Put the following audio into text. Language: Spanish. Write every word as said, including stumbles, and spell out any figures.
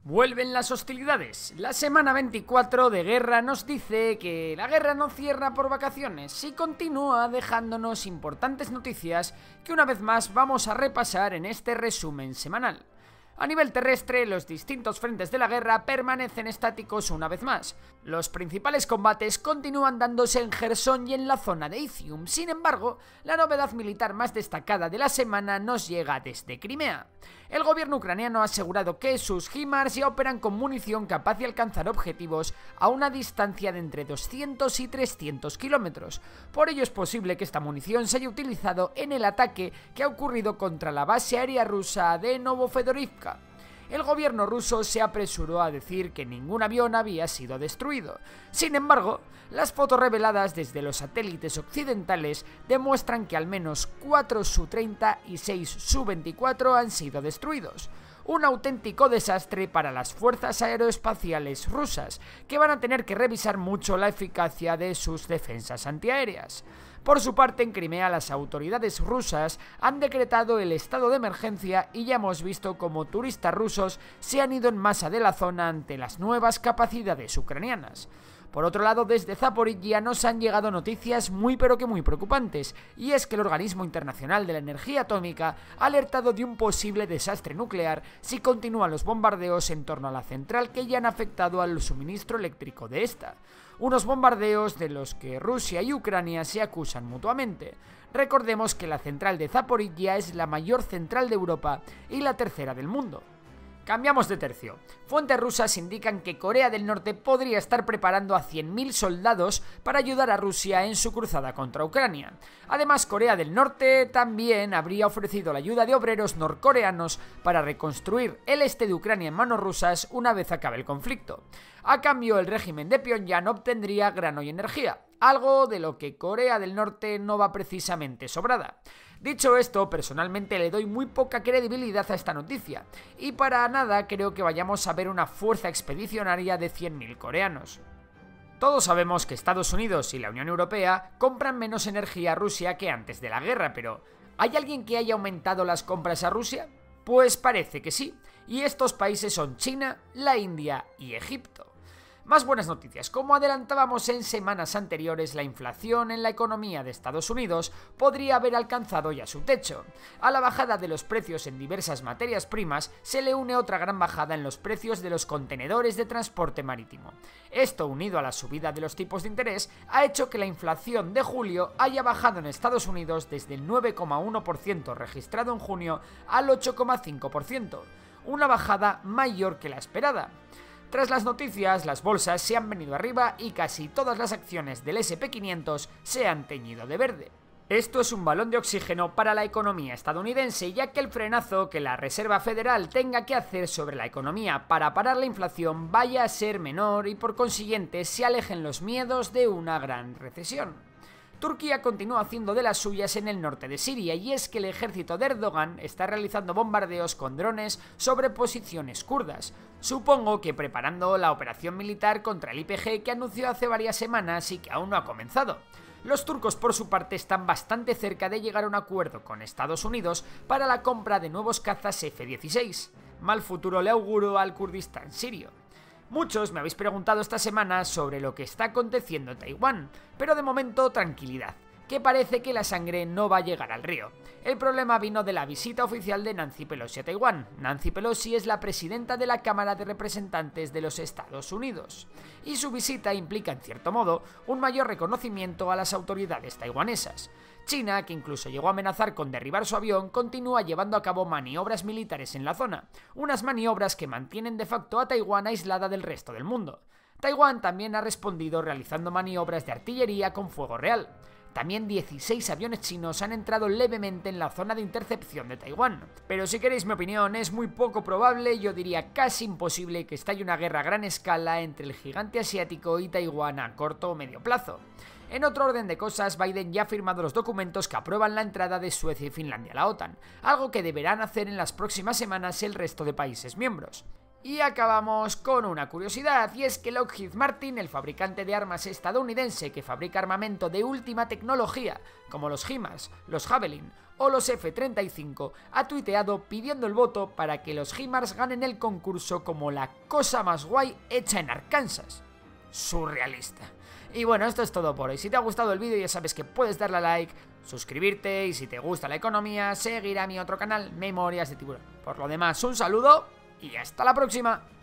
Vuelven las hostilidades. La semana veinticuatro de guerra nos dice que la guerra no cierra por vacaciones y continúa dejándonos importantes noticias que una vez más vamos a repasar en este resumen semanal. A nivel terrestre, los distintos frentes de la guerra permanecen estáticos una vez más. Los principales combates continúan dándose en Jersón y en la zona de Izium. Sin embargo, la novedad militar más destacada de la semana nos llega desde Crimea. El gobierno ucraniano ha asegurado que sus HIMARS ya operan con munición capaz de alcanzar objetivos a una distancia de entre doscientos y trescientos kilómetros. Por ello es posible que esta munición se haya utilizado en el ataque que ha ocurrido contra la base aérea rusa de Novofedorivka. El gobierno ruso se apresuró a decir que ningún avión había sido destruido. Sin embargo, las fotos reveladas desde los satélites occidentales demuestran que al menos cuatro Su treinta y seis Su veinticuatro han sido destruidos. Un auténtico desastre para las fuerzas aeroespaciales rusas, que van a tener que revisar mucho la eficacia de sus defensas antiaéreas. Por su parte, en Crimea las autoridades rusas han decretado el estado de emergencia y ya hemos visto cómo turistas rusos se han ido en masa de la zona ante las nuevas capacidades ucranianas. Por otro lado, desde Zaporizhia nos han llegado noticias muy pero que muy preocupantes, y es que el Organismo Internacional de la Energía Atómica ha alertado de un posible desastre nuclear si continúan los bombardeos en torno a la central que ya han afectado al suministro eléctrico de esta. Unos bombardeos de los que Rusia y Ucrania se acusan mutuamente. Recordemos que la central de Zaporizhia es la mayor central de Europa y la tercera del mundo. Cambiamos de tercio. Fuentes rusas indican que Corea del Norte podría estar preparando a cien mil soldados para ayudar a Rusia en su cruzada contra Ucrania. Además, Corea del Norte también habría ofrecido la ayuda de obreros norcoreanos para reconstruir el este de Ucrania en manos rusas una vez acabe el conflicto. A cambio, el régimen de Pyongyang obtendría grano y energía, algo de lo que Corea del Norte no va precisamente sobrada. Dicho esto, personalmente le doy muy poca credibilidad a esta noticia, y para nada creo que vayamos a ver una fuerza expedicionaria de cien mil coreanos. Todos sabemos que Estados Unidos y la Unión Europea compran menos energía a Rusia que antes de la guerra, pero ¿hay alguien que haya aumentado las compras a Rusia? Pues parece que sí, y estos países son China, la India y Egipto. Más buenas noticias. Como adelantábamos en semanas anteriores, la inflación en la economía de Estados Unidos podría haber alcanzado ya su techo. A la bajada de los precios en diversas materias primas se le une otra gran bajada en los precios de los contenedores de transporte marítimo. Esto, unido a la subida de los tipos de interés, ha hecho que la inflación de julio haya bajado en Estados Unidos desde el nueve coma uno por ciento registrado en junio al ocho coma cinco por ciento, una bajada mayor que la esperada. Tras las noticias, las bolsas se han venido arriba y casi todas las acciones del ese pe quinientos se han teñido de verde. Esto es un balón de oxígeno para la economía estadounidense, ya que el frenazo que la Reserva Federal tenga que hacer sobre la economía para parar la inflación vaya a ser menor y por consiguiente se alejen los miedos de una gran recesión. Turquía continúa haciendo de las suyas en el norte de Siria, y es que el ejército de Erdogan está realizando bombardeos con drones sobre posiciones kurdas. Supongo que preparando la operación militar contra el I Pe Ge que anunció hace varias semanas y que aún no ha comenzado. Los turcos, por su parte, están bastante cerca de llegar a un acuerdo con Estados Unidos para la compra de nuevos cazas efe dieciséis. Mal futuro le auguro al Kurdistán sirio. Muchos me habéis preguntado esta semana sobre lo que está aconteciendo en Taiwán, pero de momento tranquilidad, que parece que la sangre no va a llegar al río. El problema vino de la visita oficial de Nancy Pelosi a Taiwán. Nancy Pelosi es la presidenta de la Cámara de Representantes de los Estados Unidos, y su visita implica, en cierto modo, un mayor reconocimiento a las autoridades taiwanesas. China, que incluso llegó a amenazar con derribar su avión, continúa llevando a cabo maniobras militares en la zona, unas maniobras que mantienen de facto a Taiwán aislada del resto del mundo. Taiwán también ha respondido realizando maniobras de artillería con fuego real. También dieciséis aviones chinos han entrado levemente en la zona de intercepción de Taiwán. Pero si queréis mi opinión, es muy poco probable, yo diría casi imposible, que estalle una guerra a gran escala entre el gigante asiático y Taiwán a corto o medio plazo. En otro orden de cosas, Biden ya ha firmado los documentos que aprueban la entrada de Suecia y Finlandia a la OTAN, algo que deberán hacer en las próximas semanas el resto de países miembros. Y acabamos con una curiosidad, y es que Lockheed Martin, el fabricante de armas estadounidense que fabrica armamento de última tecnología, como los HIMARS, los Javelin o los F treinta y cinco, ha tuiteado pidiendo el voto para que los HIMARS ganen el concurso como la cosa más guay hecha en Arkansas. Surrealista. Y bueno, esto es todo por hoy. Si te ha gustado el vídeo ya sabes que puedes darle a like, suscribirte y si te gusta la economía, seguir a mi otro canal, Memorias de Tiburón. Por lo demás, un saludo y hasta la próxima.